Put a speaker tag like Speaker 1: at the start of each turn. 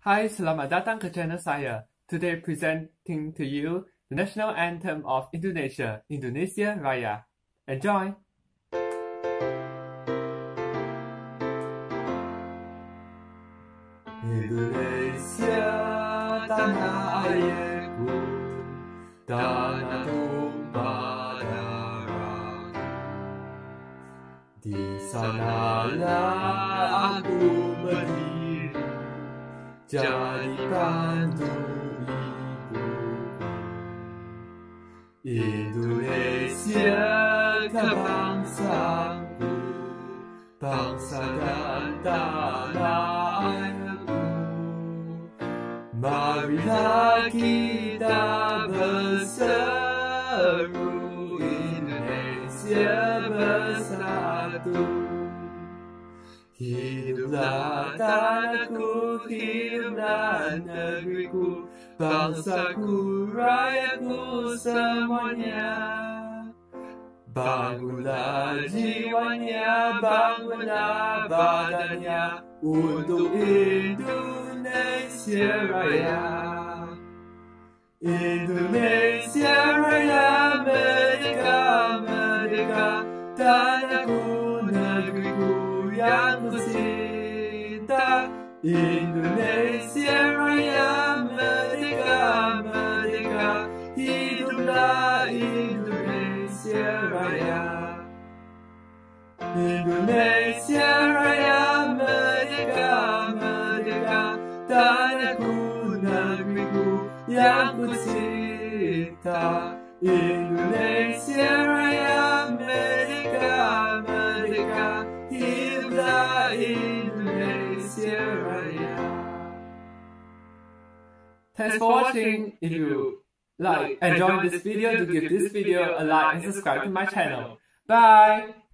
Speaker 1: Hai, selamat datang ke channel saya. Today presenting to you the national anthem of Indonesia, Indonesia Raya. Enjoy! Indonesia, tanah airku, tanah tumpah darahku. Di sanalah aku berdiri, jadi pandu ibuku. Indonesia kebangsaanku, bangsa dan tanah airku. Marilah kita berseru, Indonesia bersatu. Hiduplah tanahku, hiduplah negeriku, bangsaku, rakyatku semuanya. Bangunlah jiwanya, bangunlah badannya untuk Indonesia Raya. Indonesia Raya, merdeka, merdeka, tanahku, negeriku yang ku cinta. Indonesia Raya, merdeka, merdeka, hiduplah Indonesia Raya. Indonesia Raya, merdeka, merdeka, tanahku, negeriku yang ku cinta. Indonesia Raya, merdeka, merdeka, hiduplah Indonesia Raya. Thanks for watching. If you enjoyed this video, do give this video a like and subscribe to my channel. Bye!